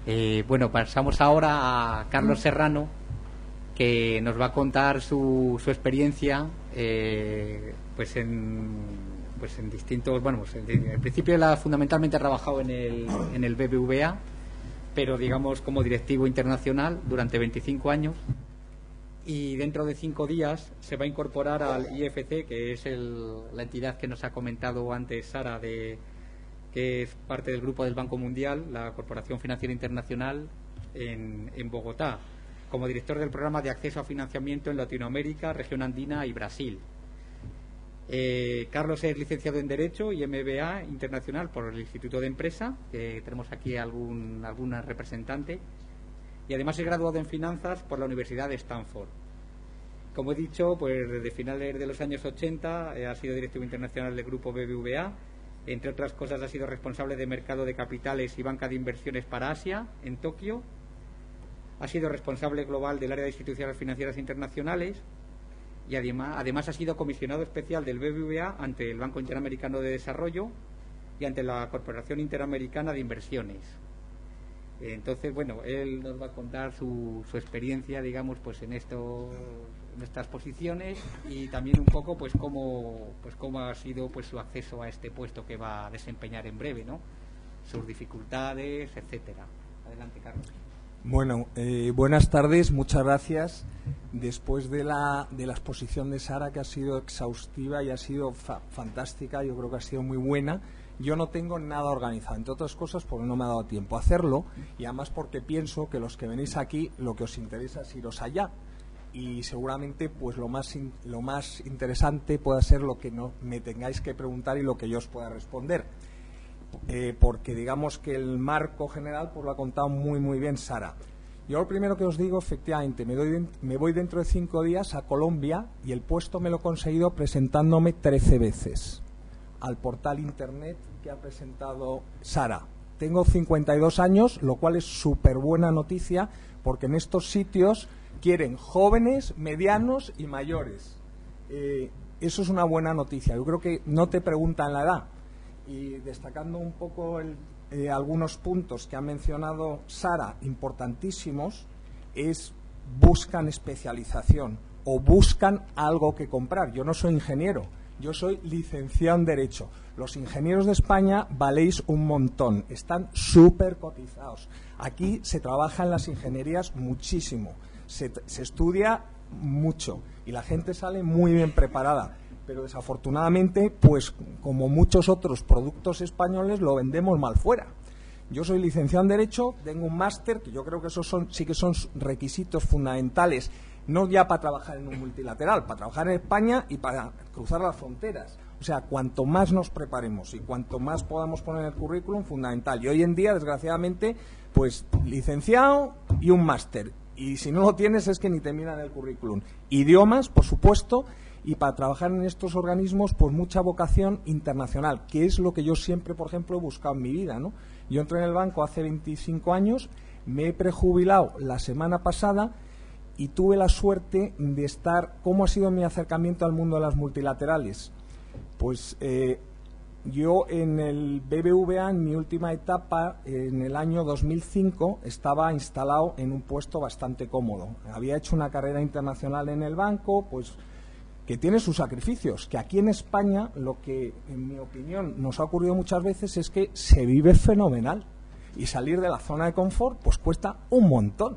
Bueno, pasamos ahora a Carlos Serrano, que nos va a contar su experiencia pues en distintos, bueno, pues en principio él ha fundamentalmente trabajado en el BBVA, pero digamos como directivo internacional durante 25 años, y dentro de 5 días se va a incorporar al IFC, que es la entidad que nos ha comentado antes Sara, que es parte del grupo del Banco Mundial, la Corporación Financiera Internacional en Bogotá, como director del programa de acceso a financiamiento en Latinoamérica, región andina y Brasil. Carlos es licenciado en Derecho y MBA internacional por el Instituto de Empresa, que tenemos aquí alguna representante, y además es graduado en Finanzas por la Universidad de Stanford. Como he dicho, pues desde finales de los años 80 ha sido directivo internacional del grupo BBVA. Entre otras cosas, ha sido responsable de mercado de capitales y banca de inversiones para Asia, en Tokio. Ha sido responsable global del área de instituciones financieras internacionales y además ha sido comisionado especial del BBVA ante el Banco Interamericano de Desarrollo y ante la Corporación Interamericana de Inversiones. Entonces, bueno, él nos va a contar su experiencia, digamos, pues en estas posiciones, y también un poco pues cómo ha sido pues su acceso a este puesto que va a desempeñar en breve, ¿no? Sus dificultades, etcétera. Adelante, Carlos. Bueno, buenas tardes, muchas gracias. Después de la exposición de Sara, que ha sido exhaustiva y ha sido fantástica, yo creo que ha sido muy buena, yo no tengo nada organizado, entre otras cosas porque no me ha dado tiempo a hacerlo, y además porque pienso que los que venís aquí lo que os interesa es iros allá, y seguramente pues lo más interesante pueda ser lo que no me tengáis que preguntar y lo que yo os pueda responder, porque digamos que el marco general pues lo ha contado muy bien Sara. Yo lo primero que os digo, efectivamente, me voy dentro de 5 días a Colombia, y el puesto me lo he conseguido presentándome 13 veces al portal internet que ha presentado Sara. Tengo 52 años, lo cual es súper buena noticia, porque en estos sitios quieren jóvenes, medianos y mayores. Eso es una buena noticia. Yo creo que no te preguntan la edad. Y destacando un poco algunos puntos que ha mencionado Sara, importantísimos, buscan especialización o buscan algo que comprar. Yo no soy ingeniero, yo soy licenciado en Derecho. Los ingenieros de España valéis un montón, están súper cotizados. Aquí se trabaja en las ingenierías muchísimo, se estudia mucho y la gente sale muy bien preparada. Pero desafortunadamente, pues como muchos otros productos españoles, lo vendemos mal fuera. Yo soy licenciado en Derecho, tengo un máster, que yo creo que esos sí que son requisitos fundamentales, no ya para trabajar en un multilateral, para trabajar en España y para cruzar las fronteras. O sea, cuanto más nos preparemos y cuanto más podamos poner en el currículum, fundamental. Y hoy en día, desgraciadamente, pues licenciado y un máster. Y si no lo tienes es que ni te miran el currículum. Idiomas, por supuesto, y para trabajar en estos organismos, pues mucha vocación internacional, que es lo que yo siempre, por ejemplo, he buscado en mi vida, ¿no? Yo entré en el banco hace 25 años, me he prejubilado la semana pasada y tuve la suerte de estar. ¿Cómo ha sido mi acercamiento al mundo de las multilaterales? Pues yo en el BBVA, en mi última etapa, en el año 2005, estaba instalado en un puesto bastante cómodo. Había hecho una carrera internacional en el banco, pues que tiene sus sacrificios, que aquí en España lo que, en mi opinión, nos ha ocurrido muchas veces es que se vive fenomenal y salir de la zona de confort pues cuesta un montón.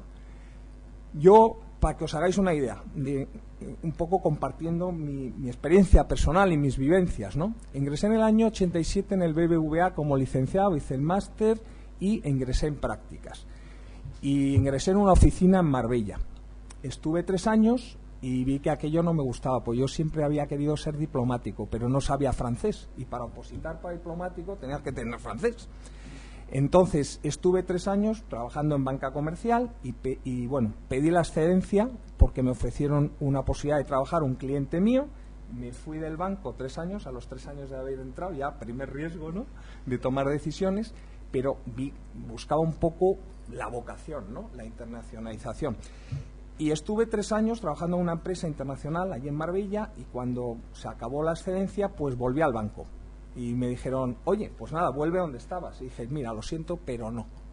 Yo, para que os hagáis una idea, un poco compartiendo mi experiencia personal y mis vivencias, ¿no? Ingresé en el año 87 en el BBVA como licenciado, hice el máster y ingresé en prácticas. Y ingresé en una oficina en Marbella. Estuve 3 años y vi que aquello no me gustaba, pues yo siempre había querido ser diplomático, pero no sabía francés, y para opositar para diplomático tenías que tener francés. Entonces estuve 3 años trabajando en banca comercial y bueno, pedí la excedencia porque me ofrecieron una posibilidad de trabajar un cliente mío. Me fui del banco 3 años, a los 3 años de haber entrado, ya primer riesgo, ¿no?, de tomar decisiones, pero buscaba un poco la vocación, ¿no?, la internacionalización. Y estuve 3 años trabajando en una empresa internacional allí en Marbella, y cuando se acabó la excedencia, pues volví al banco. Y me dijeron, oye, pues nada, vuelve donde estabas. Y dije, mira, lo siento, pero no.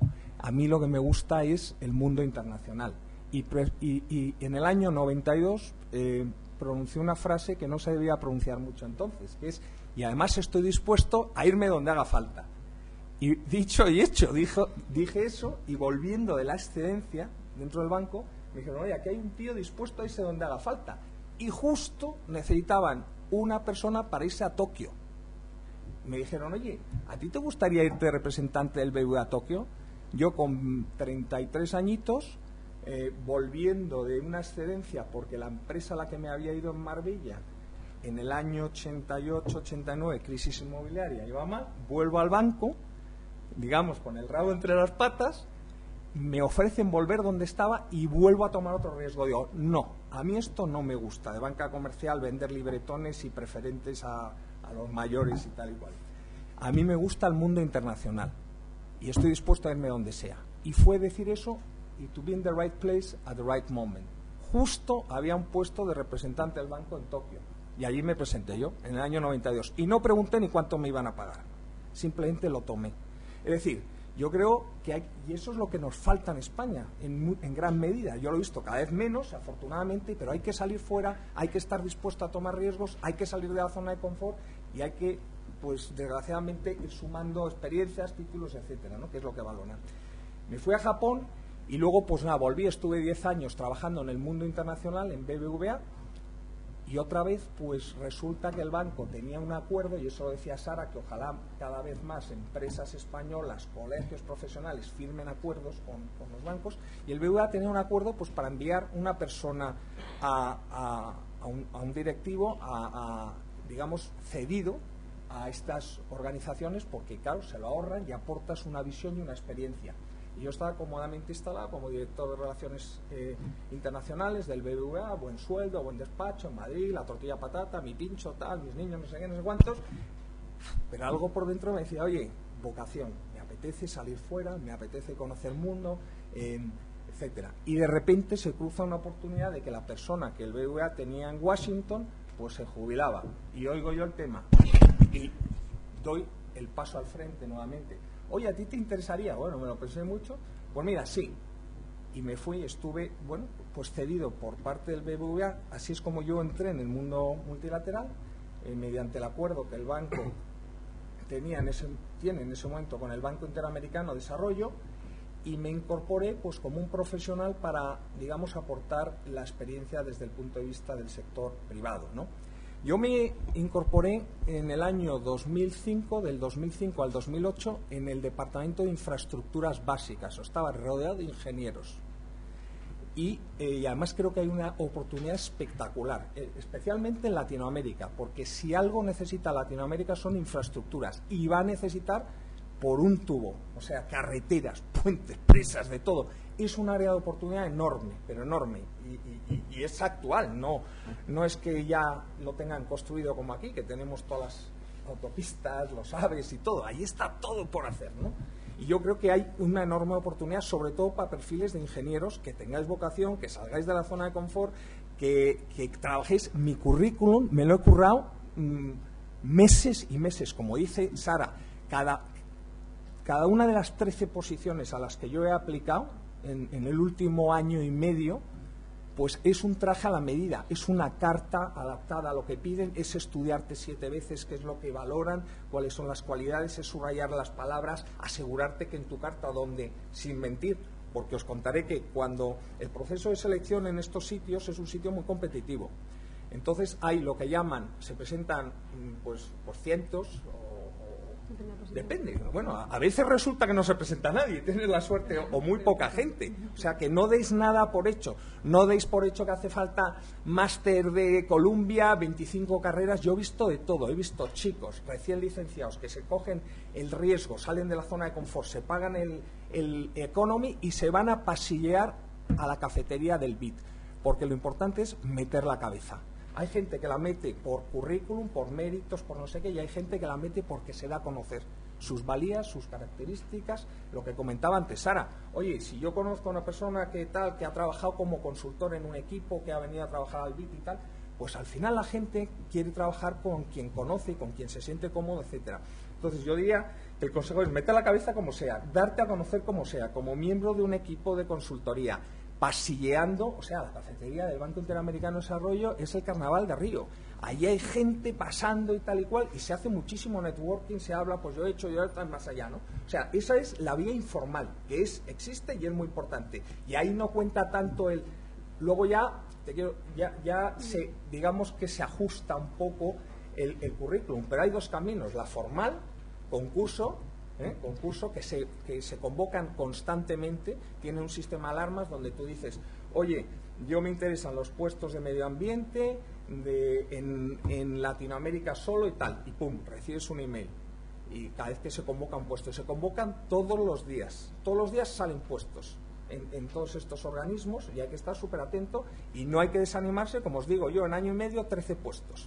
A mí lo que me gusta es el mundo internacional. Y en el año 92 pronuncié una frase que no se debía pronunciar mucho entonces, que es: y además estoy dispuesto a irme donde haga falta. Y dicho y hecho, dije eso, y volviendo de la excedencia dentro del banco, me dijeron: oye, aquí hay un tío dispuesto a irse donde haga falta. Y justo necesitaban una persona para irse a Tokio. Me dijeron: oye, ¿a ti te gustaría irte de representante del BBVA a Tokio? Yo con 33 añitos, volviendo de una excedencia, porque la empresa a la que me había ido en Marbella, en el año 88-89, crisis inmobiliaria, iba mal, vuelvo al banco, digamos, con el rabo entre las patas, me ofrecen volver donde estaba y vuelvo a tomar otro riesgo. Digo, no, a mí esto no me gusta, de banca comercial, vender libretones y preferentes a los mayores y tal y cual. A mí me gusta el mundo internacional y estoy dispuesto a irme donde sea. Y fue decir eso, y to be in the right place at the right moment. Justo había un puesto de representante del banco en Tokio y allí me presenté yo, en el año 92, y no pregunté ni cuánto me iban a pagar, simplemente lo tomé. Es decir, yo creo que hay, y eso es lo que nos falta en España, en gran medida. Yo lo he visto cada vez menos, afortunadamente, pero hay que salir fuera, hay que estar dispuesto a tomar riesgos, hay que salir de la zona de confort y hay que, pues desgraciadamente, ir sumando experiencias, títulos, etcétera, ¿no? Que es lo que valoran. Me fui a Japón y luego, pues nada, volví, estuve 10 años trabajando en el mundo internacional, en BBVA, y otra vez, pues resulta que el banco tenía un acuerdo, y eso lo decía Sara, que ojalá cada vez más empresas españolas, colegios profesionales firmen acuerdos con los bancos, y el BBVA tenía un acuerdo pues para enviar una persona a un directivo, digamos, cedido a estas organizaciones, porque claro, se lo ahorran y aportas una visión y una experiencia. Y yo estaba cómodamente instalado como director de Relaciones Internacionales del BBVA, buen sueldo, buen despacho, en Madrid, la tortilla patata, mi pincho, tal, mis niños, no sé qué, no sé cuántos. Pero algo por dentro me decía, oye, vocación, me apetece salir fuera, me apetece conocer el mundo, etcétera. Y de repente se cruza una oportunidad de que la persona que el BBVA tenía en Washington, pues se jubilaba. Y oigo yo el tema y doy el paso al frente nuevamente. Oye, ¿a ti te interesaría? Bueno, me lo pensé mucho. Pues mira, sí. Y me fui, estuve, bueno, pues cedido por parte del BBVA. Así es como yo entré en el mundo multilateral, mediante el acuerdo que el banco tiene en ese momento con el Banco Interamericano de Desarrollo, y me incorporé pues como un profesional para, digamos, aportar la experiencia desde el punto de vista del sector privado, ¿no? Yo me incorporé en el año 2005, del 2005 al 2008, en el Departamento de Infraestructuras Básicas. Estaba rodeado de ingenieros. Y además creo que hay una oportunidad espectacular, especialmente en Latinoamérica, porque si algo necesita Latinoamérica son infraestructuras, y va a necesitar por un tubo, o sea, carreteras, puentes, presas, de todo. Es un área de oportunidad enorme, pero enorme, y es actual, no es que ya lo tengan construido como aquí, que tenemos todas las autopistas, los AVEs y todo, ahí está todo por hacer, ¿no? Y yo creo que hay una enorme oportunidad, sobre todo para perfiles de ingenieros, que tengáis vocación, que salgáis de la zona de confort, que trabajéis. Mi currículum me lo he currado meses y meses, como dice Sara, cada una de las 13 posiciones a las que yo he aplicado en el último año y medio, pues es un traje a la medida, es una carta adaptada a lo que piden, es estudiarte 7 veces qué es lo que valoran, cuáles son las cualidades, es subrayar las palabras, asegurarte que en tu carta, donde, sin mentir, porque os contaré que cuando el proceso de selección en estos sitios es un sitio muy competitivo. Entonces hay lo que llaman, se presentan pues por cientos, depende. Bueno, a veces resulta que no se presenta nadie, tienes la suerte, o muy poca gente. O sea, que no deis nada por hecho. No deis por hecho que hace falta máster de Columbia, 25 carreras. Yo he visto de todo. He visto chicos recién licenciados que se cogen el riesgo, salen de la zona de confort, se pagan el economy y se van a pasillear a la cafetería del BIT. Porque lo importante es meter la cabeza. Hay gente que la mete por currículum, por méritos, por no sé qué, y hay gente que la mete porque se da a conocer sus valías, sus características, lo que comentaba antes Sara. Oye, si yo conozco a una persona que ha trabajado como consultor en un equipo, que ha venido a trabajar al BIT y tal, pues al final la gente quiere trabajar con quien conoce, con quien se siente cómodo, etcétera. Entonces yo diría el consejo es meter la cabeza como sea, darte a conocer como sea, como miembro de un equipo de consultoría, pasilleando, o sea, la cafetería del Banco Interamericano de Desarrollo es el carnaval de Río. Allí hay gente pasando y tal y cual, y se hace muchísimo networking, se habla, pues yo he hecho, yo he más allá, ¿no? O sea, esa es la vía informal, que existe y es muy importante. Y ahí no cuenta tanto el... Luego digamos que se ajusta un poco el currículum, pero hay dos caminos, la formal, concurso que se convocan constantemente, tiene un sistema de alarmas donde tú dices, oye, yo me interesan los puestos de medio ambiente en Latinoamérica solo y tal, y pum, recibes un email. Y cada vez que se convoca un puesto, se convocan todos los días salen puestos en todos estos organismos, y hay que estar súper atento y no hay que desanimarse. Como os digo yo, en año y medio 13 puestos.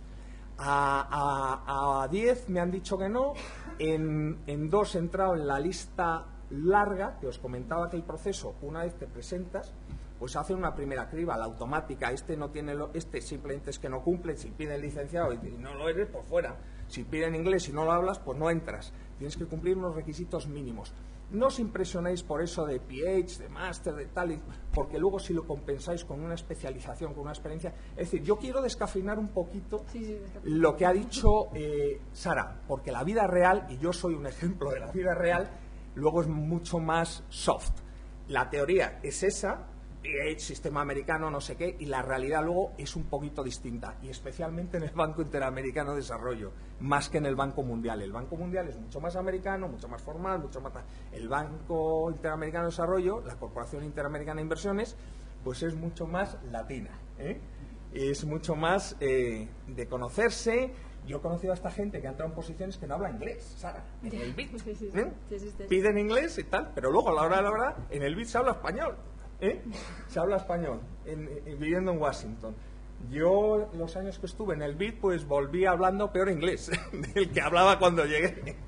A 10 me han dicho que no, en 2 he entrado en la lista larga, que os comentaba que el proceso, una vez te presentas, pues hacen una primera criba, la automática, este simplemente es que no cumple, si piden licenciado y no lo eres, pues fuera, si piden inglés y no lo hablas, pues no entras, tienes que cumplir unos requisitos mínimos. No os impresionéis por eso de PH, de máster, de tal, porque luego si lo compensáis con una especialización, con una experiencia... Es decir, yo quiero descafeinar un poquito lo que ha dicho Sara, porque la vida real, y yo soy un ejemplo de la vida real, luego es mucho más soft. La teoría es esa, PH, sistema americano, no sé qué, y la realidad luego es un poquito distinta, y especialmente en el Banco Interamericano de Desarrollo, más que en el Banco Mundial. El Banco Mundial es mucho más americano, mucho más formal, mucho más... El Banco Interamericano de Desarrollo, la Corporación Interamericana de Inversiones, pues es mucho más latina, ¿eh? Es mucho más de conocerse. Yo he conocido a esta gente que ha entrado en posiciones que no habla inglés, Sara, en el BIT, ¿eh? Piden inglés y tal, pero luego a la hora de la verdad, en el BIT se habla español. Se habla español, viviendo en Washington. Yo, los años que estuve en el BID, pues volví hablando peor inglés del que hablaba cuando llegué.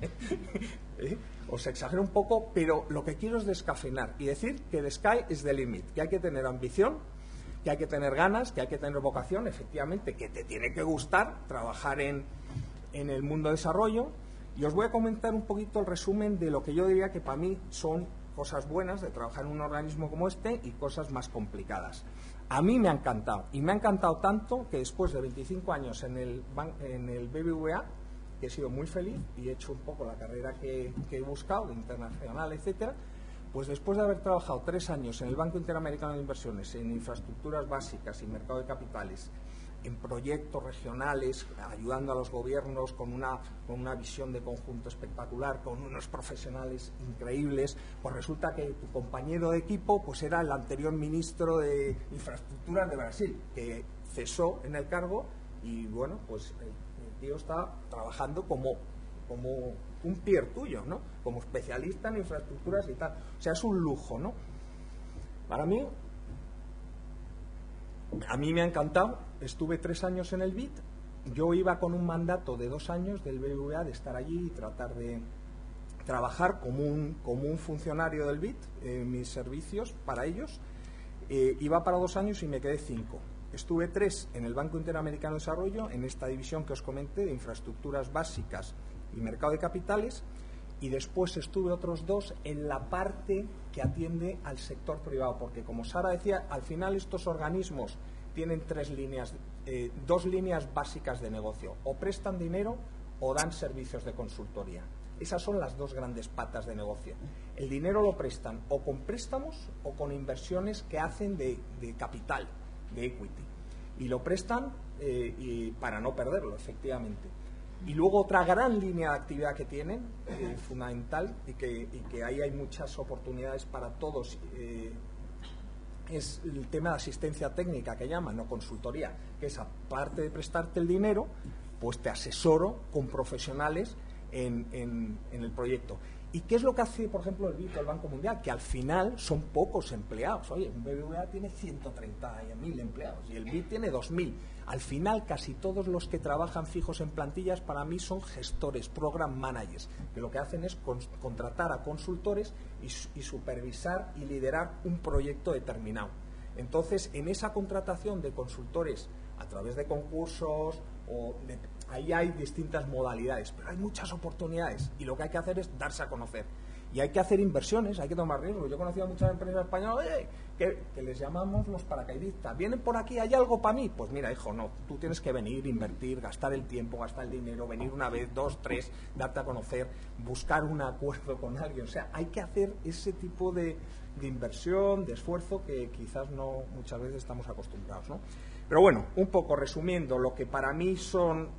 Os exagero un poco, pero lo que quiero es descafeinar y decir que the sky is the limit, que hay que tener ambición, que hay que tener ganas, que hay que tener vocación, efectivamente, que te tiene que gustar trabajar en el mundo de desarrollo. Y os voy a comentar un poquito el resumen de lo que yo diría que para mí son cosas buenas de trabajar en un organismo como este y cosas más complicadas. A mí me ha encantado, y me ha encantado tanto que después de 25 años en el BBVA, que he sido muy feliz y he hecho un poco la carrera que he buscado, de internacional, etcétera, pues después de haber trabajado 3 años en el Banco Interamericano de Inversiones, en infraestructuras básicas y mercado de capitales, en proyectos regionales, ayudando a los gobiernos con una visión de conjunto espectacular, con unos profesionales increíbles, pues resulta que tu compañero de equipo pues era el anterior ministro de Infraestructuras de Brasil, que cesó en el cargo y bueno, pues el tío está trabajando como un peer tuyo, ¿no? Como especialista en infraestructuras y tal. O sea, es un lujo, ¿no? Para mí, a mí me ha encantado. Estuve 3 años en el BID. Yo iba con un mandato de 2 años del BBVA de estar allí y tratar de trabajar como un funcionario del BID, mis servicios para ellos. Iba para 2 años y me quedé 5. Estuve 3 en el Banco Interamericano de Desarrollo, en esta división que os comenté de infraestructuras básicas y mercado de capitales, y después estuve otros 2 en la parte que atiende al sector privado, porque como Sara decía, al final estos organismos tienen 3 líneas, 2 líneas básicas de negocio: o prestan dinero o dan servicios de consultoría. Esas son las 2 grandes patas de negocio. El dinero lo prestan o con préstamos o con inversiones que hacen de capital, de equity, y lo prestan para no perderlo, efectivamente. Y luego otra gran línea de actividad que tienen, fundamental, y que ahí hay muchas oportunidades para todos, es el tema de asistencia técnica, que llaman, no consultoría, que es, aparte de prestarte el dinero, pues te asesoro con profesionales en el proyecto. ¿Y qué es lo que hace, por ejemplo, el BID o el Banco Mundial? Que al final son pocos empleados. Oye, un BBVA tiene 130.000 empleados y el BID tiene 2.000. Al final, casi todos los que trabajan fijos en plantillas, para mí, son gestores, program managers, que lo que hacen es contratar a consultores y supervisar y liderar un proyecto determinado. Entonces, en esa contratación de consultores a través de concursos ahí hay distintas modalidades, pero hay muchas oportunidades y lo que hay que hacer es darse a conocer. Y hay que hacer inversiones, hay que tomar riesgos. Yo he conocido a muchas empresas españolas que les llamamos los paracaidistas. ¿Vienen por aquí? ¿Hay algo para mí? Pues mira, hijo, no. Tú tienes que venir, invertir, gastar el tiempo, gastar el dinero, venir una vez, dos, tres, darte a conocer, buscar un acuerdo con alguien. O sea, hay que hacer ese tipo de inversión, de esfuerzo que quizás no muchas veces estamos acostumbrados, ¿no? Pero bueno, un poco resumiendo, lo que para mí son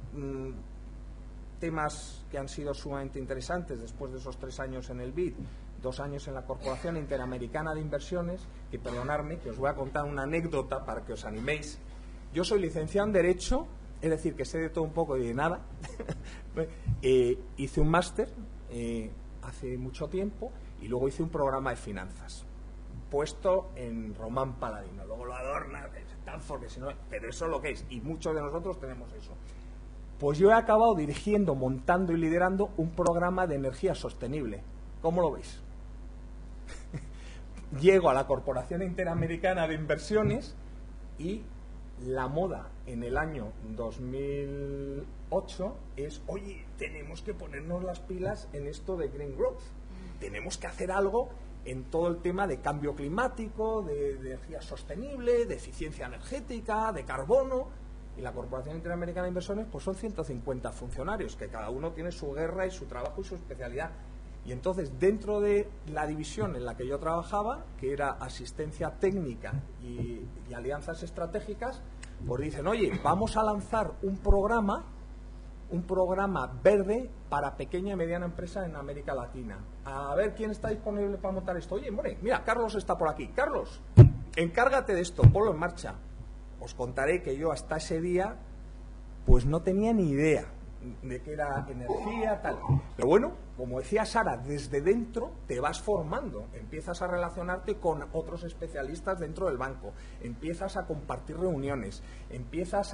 temas que han sido sumamente interesantes después de esos 3 años en el BID, 2 años en la Corporación Interamericana de Inversiones, y perdonadme que os voy a contar una anécdota para que os animéis. Yo soy licenciado en Derecho, es decir, que sé de todo un poco y de nada. Hice un máster hace mucho tiempo y luego hice un programa de finanzas puesto en Román Paladino. Luego lo adorna Stanford, que si no, pero eso es lo que es, y muchos de nosotros tenemos eso. Pues yo he acabado dirigiendo, montando y liderando un programa de energía sostenible. ¿Cómo lo veis? Llego a la Corporación Interamericana de Inversiones y la moda en el año 2008 es, oye, tenemos que ponernos las pilas en esto de Green Growth. Tenemos que hacer algo en todo el tema de cambio climático, de energía sostenible, de eficiencia energética, de carbono. Y la Corporación Interamericana de Inversiones pues son 150 funcionarios, que cada uno tiene su guerra y su trabajo y su especialidad. Y entonces, dentro de la división en la que yo trabajaba, que era asistencia técnica y alianzas estratégicas, pues dicen, oye, vamos a lanzar un programa verde para pequeña y mediana empresa en América Latina. A ver quién está disponible para montar esto. Oye, hombre, mira, Carlos está por aquí. Carlos, encárgate de esto, ponlo en marcha. Os contaré que yo hasta ese día pues no tenía ni idea de qué era energía, tal. Pero bueno, como decía Sara, desde dentro te vas formando, empiezas a relacionarte con otros especialistas dentro del banco, empiezas a compartir reuniones, empiezas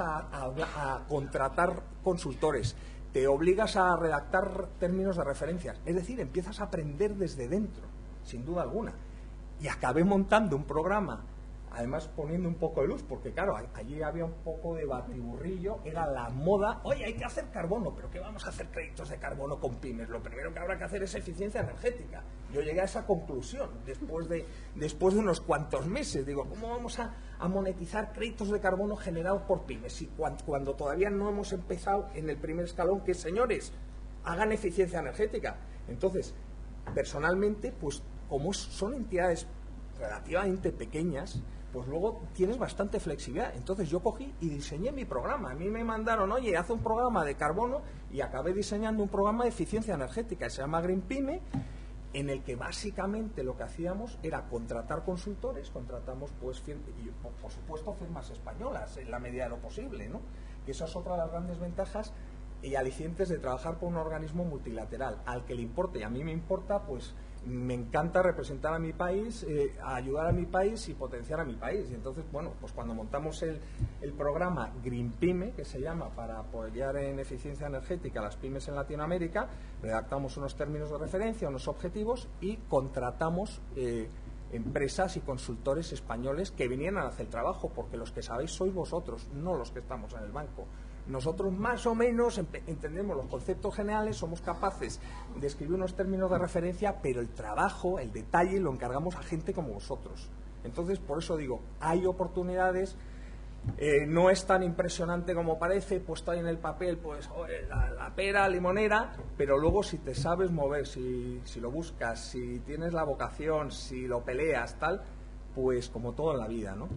a contratar consultores, te obligas a redactar términos de referencia, es decir, empiezas a aprender desde dentro, sin duda alguna. Y acabé montando un programa, además poniendo un poco de luz, porque claro, allí había un poco de batiburrillo, era la moda, oye, hay que hacer carbono, pero ¿qué vamos a hacer créditos de carbono con pymes? Lo primero que habrá que hacer es eficiencia energética. Yo llegué a esa conclusión después de unos cuantos meses. Digo, ¿cómo vamos a monetizar créditos de carbono generados por pymes? Si cuando todavía no hemos empezado en el primer escalón, que señores, hagan eficiencia energética. Entonces, personalmente, pues como son entidades relativamente pequeñas, pues luego tienes bastante flexibilidad. Entonces yo cogí y diseñé mi programa. A mí me mandaron, oye, haz un programa de carbono, y acabé diseñando un programa de eficiencia energética que se llama Green Pyme, en el que básicamente lo que hacíamos era contratar consultores, contratamos pues y por supuesto firmas españolas en la medida de lo posible, ¿no? Que esa es otra de las grandes ventajas y alicientes de trabajar por un organismo multilateral, al que le importe, y a mí me importa, pues me encanta representar a mi país, ayudar a mi país y potenciar a mi país. Y entonces, bueno, pues cuando montamos el programa Green Pyme, que se llama, para apoyar en eficiencia energética a las pymes en Latinoamérica, redactamos unos términos de referencia, unos objetivos y contratamos empresas y consultores españoles que vinieran a hacer el trabajo, porque los que sabéis sois vosotros, no los que estamos en el banco. Nosotros más o menos entendemos los conceptos generales, somos capaces de escribir unos términos de referencia, pero el trabajo, el detalle, lo encargamos a gente como vosotros. Entonces, por eso digo, hay oportunidades, no es tan impresionante como parece, puesto ahí en el papel, pues la pera limonera, pero luego si te sabes mover, si lo buscas, si tienes la vocación, si lo peleas, tal, pues como todo en la vida, ¿no?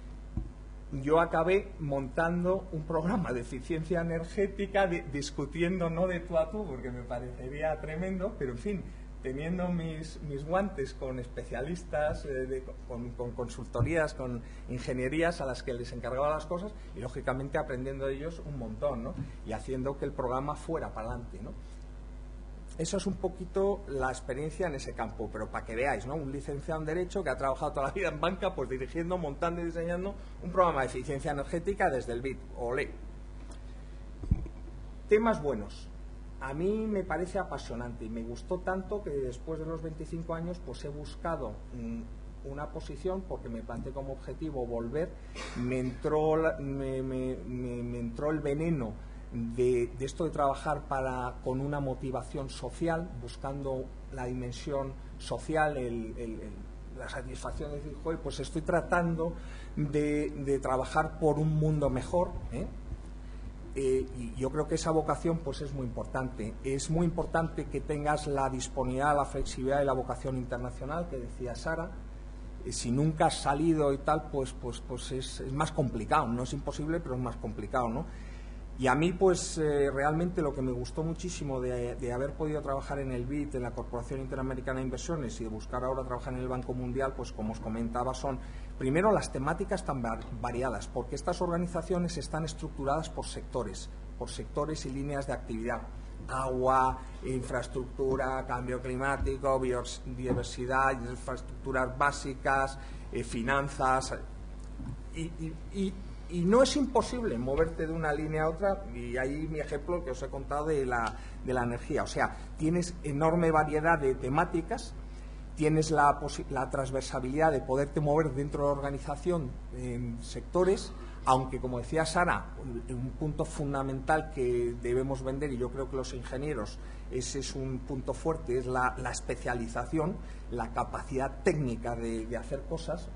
Yo acabé montando un programa de eficiencia energética, discutiendo no de tú a tú, porque me parecería tremendo, pero en fin, teniendo mis guantes con especialistas, con consultorías, con ingenierías a las que les encargaba las cosas, y lógicamente aprendiendo de ellos un montón, ¿no? Y haciendo que el programa fuera para adelante, ¿no? Eso es un poquito la experiencia en ese campo, pero para que veáis, ¿no? Un licenciado en Derecho que ha trabajado toda la vida en banca, pues dirigiendo, montando y diseñando un programa de eficiencia energética desde el BID. ¡Olé! Temas buenos. A mí me parece apasionante y me gustó tanto que después de los 25 años pues he buscado una posición, porque me planteé como objetivo volver. Me entró el veneno de esto de trabajar con una motivación social, buscando la dimensión social, la satisfacción de decir, joder, pues estoy tratando de trabajar por un mundo mejor, y yo creo que esa vocación pues es muy importante. Es muy importante que tengas la disponibilidad, la flexibilidad y la vocación internacional que decía Sara. Si nunca has salido y tal, pues es más complicado. No es imposible, pero es más complicado, ¿no? Y a mí, pues realmente lo que me gustó muchísimo de haber podido trabajar en el BID, en la Corporación Interamericana de Inversiones, y de buscar ahora trabajar en el Banco Mundial, pues como os comentaba, son primero las temáticas tan variadas, porque estas organizaciones están estructuradas por sectores y líneas de actividad: agua, infraestructura, cambio climático, biodiversidad, infraestructuras básicas, finanzas, y no es imposible moverte de una línea a otra. Y ahí mi ejemplo que os he contado de la energía. O sea, tienes enorme variedad de temáticas, tienes la transversalidad de poderte mover dentro de la organización en sectores, aunque, como decía Sara, un punto fundamental que debemos vender, y yo creo que los ingenieros ese es un punto fuerte, es la especialización, la capacidad técnica de hacer cosas,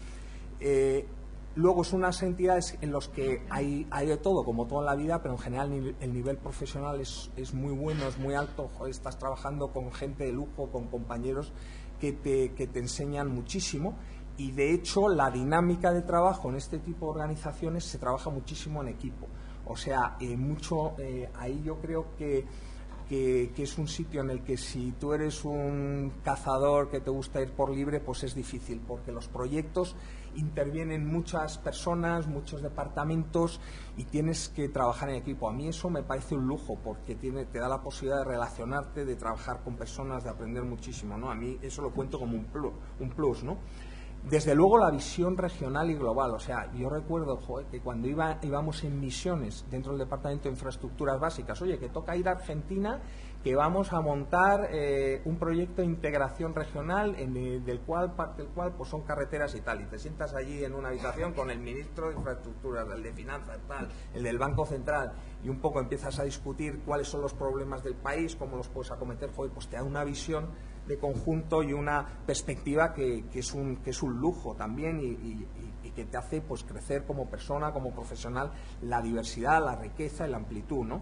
Luego son unas entidades en las que hay de todo, como todo en la vida, pero en general el nivel profesional es muy bueno, es muy alto. Joder, estás trabajando con gente de lujo, con compañeros que te enseñan muchísimo, y de hecho la dinámica de trabajo en este tipo de organizaciones se trabaja muchísimo en equipo. O sea, ahí yo creo que es un sitio en el que si tú eres un cazador que te gusta ir por libre, pues es difícil, porque los proyectos intervienen muchas personas, muchos departamentos, y tienes que trabajar en equipo. A mí eso me parece un lujo, porque te da la posibilidad de relacionarte, de trabajar con personas, de aprender muchísimo, ¿no? A mí eso lo cuento como un plus, ¿no? Desde luego la visión regional y global. O sea, yo recuerdo, que cuando íbamos en misiones dentro del Departamento de Infraestructuras Básicas, oye, que toca ir a Argentina, que vamos a montar un proyecto de integración regional parte del cual pues son carreteras y tal, y te sientas allí en una habitación con el ministro de Infraestructuras, el de Finanzas, tal, el del Banco Central, y un poco empiezas a discutir cuáles son los problemas del país, cómo los puedes acometer. Joder, pues te da una visión de conjunto y una perspectiva que es un lujo también, y que te hace pues crecer como persona, como profesional, la diversidad, la riqueza y la amplitud, ¿no?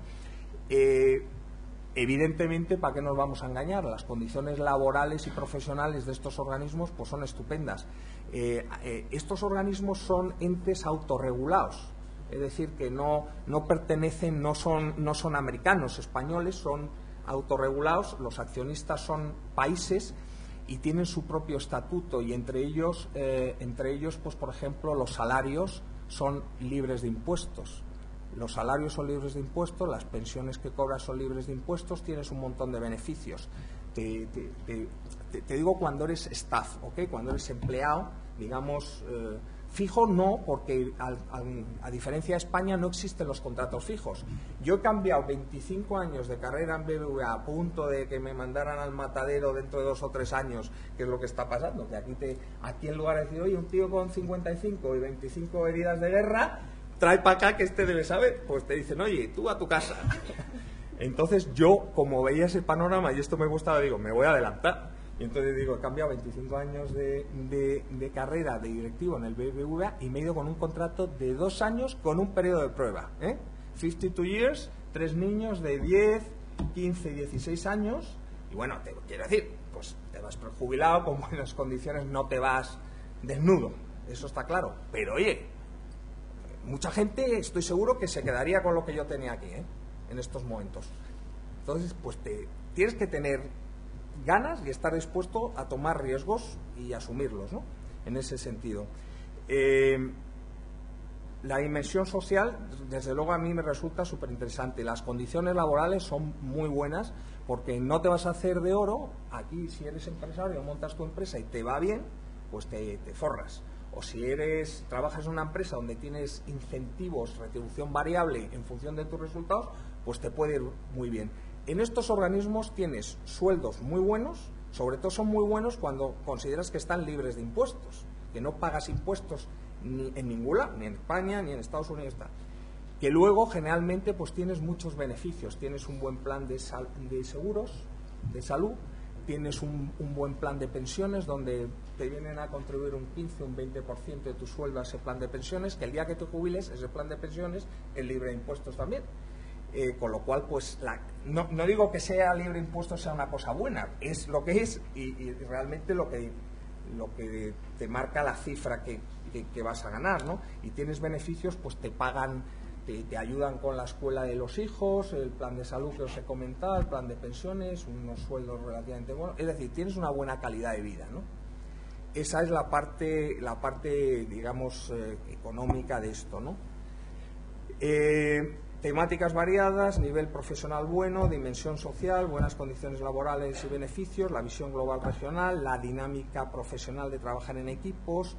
Evidentemente, ¿para qué nos vamos a engañar? Las condiciones laborales y profesionales de estos organismos pues son estupendas. Estos organismos son entes autorregulados, es decir, que no pertenecen, no son americanos, españoles, son autorregulados. Los accionistas son países y tienen su propio estatuto, y entre ellos pues por ejemplo los salarios son libres de impuestos. Los salarios son libres de impuestos, las pensiones que cobras son libres de impuestos, tienes un montón de beneficios. Te digo cuando eres staff, ¿ok? Cuando eres empleado, digamos, fijo no, porque a diferencia de España no existen los contratos fijos. Yo he cambiado 25 años de carrera en BBVA a punto de que me mandaran al matadero dentro de 2 o 3 años, que es lo que está pasando, que aquí en lugar de decir, oye, un tío con 55 y 25 heridas de guerra, trae para acá que este debe saber, pues te dicen, oye, tú a tu casa. Entonces yo, como veía ese panorama y esto me gustaba, digo, me voy a adelantar. Y entonces digo, he cambiado 25 años de carrera de directivo en el BBVA y me he ido con un contrato de 2 años con un periodo de prueba, 52 years, 3 niños de 10, 15 y 16 años. Y bueno, te quiero decir, pues te vas prejubilado, con buenas condiciones, no te vas desnudo, eso está claro. Pero oye, mucha gente estoy seguro que se quedaría con lo que yo tenía aquí, en estos momentos. Entonces, pues tienes que tener ganas y estar dispuesto a tomar riesgos y asumirlos, ¿no? En ese sentido. La dimensión social, desde luego, a mí me resulta súper interesante. Las condiciones laborales son muy buenas, porque no te vas a hacer de oro. Aquí, si eres empresario, montas tu empresa y te va bien, pues te forras. O si trabajas en una empresa donde tienes incentivos, retribución variable en función de tus resultados, pues te puede ir muy bien. En estos organismos tienes sueldos muy buenos, sobre todo son muy buenos cuando consideras que están libres de impuestos, que no pagas impuestos ni en ningún lado, ni en España, ni en Estados Unidos. que luego generalmente pues tienes muchos beneficios. Tienes un buen plan de seguros, de salud, tienes un buen plan de pensiones donde te vienen a contribuir un 15, un 20% de tu sueldo a ese plan de pensiones, que el día que te jubiles ese plan de pensiones es libre de impuestos también. Con lo cual, pues no digo que sea libre de impuestos sea una cosa buena, es lo que es y realmente lo que te marca la cifra que vas a ganar, ¿no? Y tienes beneficios, pues te pagan, te ayudan con la escuela de los hijos, el plan de salud que os he comentado, el plan de pensiones, unos sueldos relativamente buenos, es decir, tienes una buena calidad de vida, ¿no? Esa es la parte digamos, económica de esto, ¿no? Temáticas variadas, nivel profesional bueno, dimensión social, buenas condiciones laborales y beneficios, la visión global regional, la dinámica profesional de trabajar en equipos,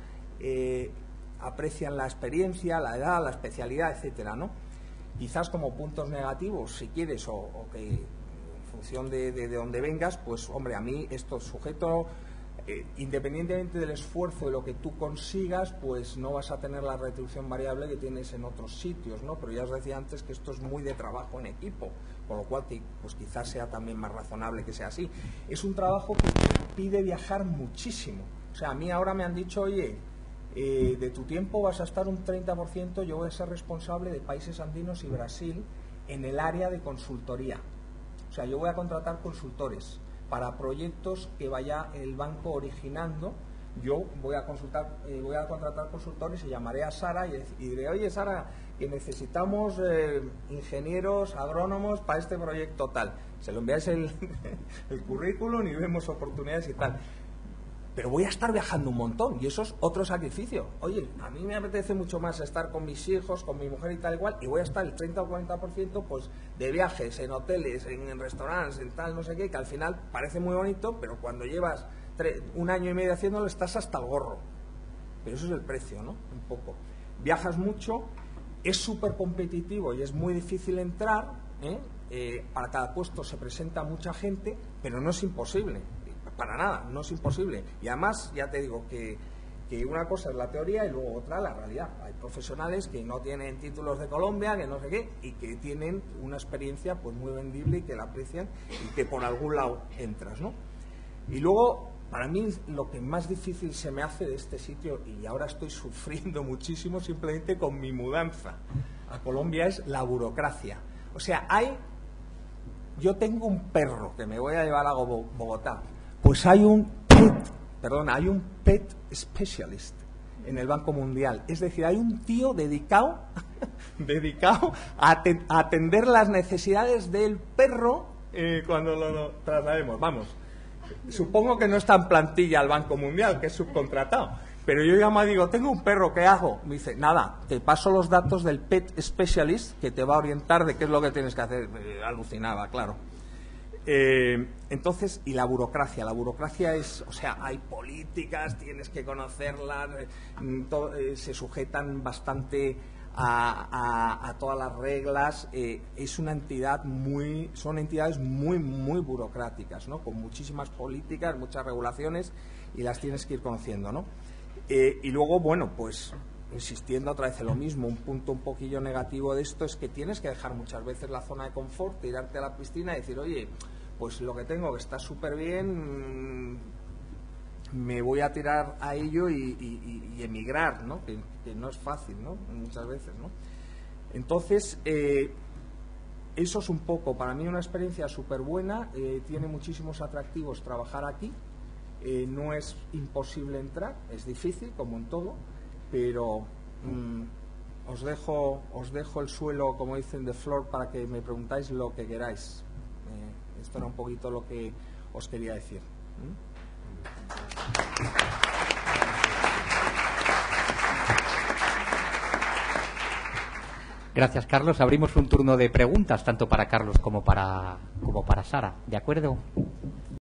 aprecian la experiencia, la edad, la especialidad, etcétera, ¿no? Quizás como puntos negativos, si quieres, o que en función de dónde vengas, pues hombre, a mí esto sujeto, independientemente del esfuerzo de lo que tú consigas, pues no vas a tener la retribución variable que tienes en otros sitios, ¿no? Pero ya os decía antes que esto es muy de trabajo en equipo, con lo cual pues quizás sea también más razonable que sea así. Es un trabajo que te pide viajar muchísimo. O sea, a mí ahora me han dicho, oye, de tu tiempo vas a estar un 30%, yo voy a ser responsable de países andinos y Brasil en el área de consultoría. O sea, yo voy a contratar consultores para proyectos que vaya el banco originando. Yo voy a contratar consultores y llamaré a Sara y diré, oye Sara, que necesitamos ingenieros, agrónomos para este proyecto tal. Se lo enviáis el currículum y vemos oportunidades y tal. Pero voy a estar viajando un montón y eso es otro sacrificio. Oye, a mí me apetece mucho más estar con mis hijos, con mi mujer y tal igual, y voy a estar el 30 o 40% pues de viajes, en hoteles, en restaurantes, en tal, no sé qué, que al final parece muy bonito, pero cuando llevas un año y medio haciéndolo estás hasta el gorro. Pero eso es el precio, ¿no? Un poco. Viajas mucho, es súper competitivo y es muy difícil entrar, para cada puesto se presenta mucha gente, pero no es imposible. Para nada, no es imposible. Y además, ya te digo que una cosa es la teoría y luego otra la realidad. Hay profesionales que no tienen títulos de Colombia, que no sé qué, y que tienen una experiencia pues muy vendible y que la aprecian y que por algún lado entras, ¿no? Y luego, para mí, lo que más difícil se me hace de este sitio, y ahora estoy sufriendo muchísimo simplemente con mi mudanza a Colombia, es la burocracia. O sea, yo tengo un perro que me voy a llevar a Bogotá. Pues hay un pet specialist en el Banco Mundial. Es decir, hay un tío dedicado a atender las necesidades del perro cuando lo traslademos. Vamos, supongo que no está en plantilla el Banco Mundial, que es subcontratado. Pero yo llamo y digo, tengo un perro, ¿qué hago? Me dice, nada, te paso los datos del pet specialist que te va a orientar de qué es lo que tienes que hacer. Alucinaba, claro. Entonces, y la burocracia es, o sea, hay políticas, tienes que conocerlas, se sujetan bastante a todas las reglas, es una entidad son entidades muy burocráticas, ¿no? Con muchísimas políticas, muchas regulaciones y las tienes que ir conociendo, ¿no? Y luego, bueno, pues insistiendo otra vez en lo mismo, un punto un poquillo negativo de esto es que tienes que dejar muchas veces la zona de confort, tirarte a la piscina y decir, oye, pues lo que tengo que está súper bien, me voy a tirar a ello y emigrar, ¿no? Que no es fácil, ¿no? Muchas veces, ¿no? Entonces, eso es un poco, para mí una experiencia súper buena, tiene muchísimos atractivos trabajar aquí, no es imposible entrar, es difícil, como en todo, pero os dejo el suelo, como dicen, the floor, para que me preguntáis lo que queráis. Esto era un poquito lo que os quería decir. Gracias, Carlos. Abrimos un turno de preguntas, tanto para Carlos como para Sara. ¿De acuerdo?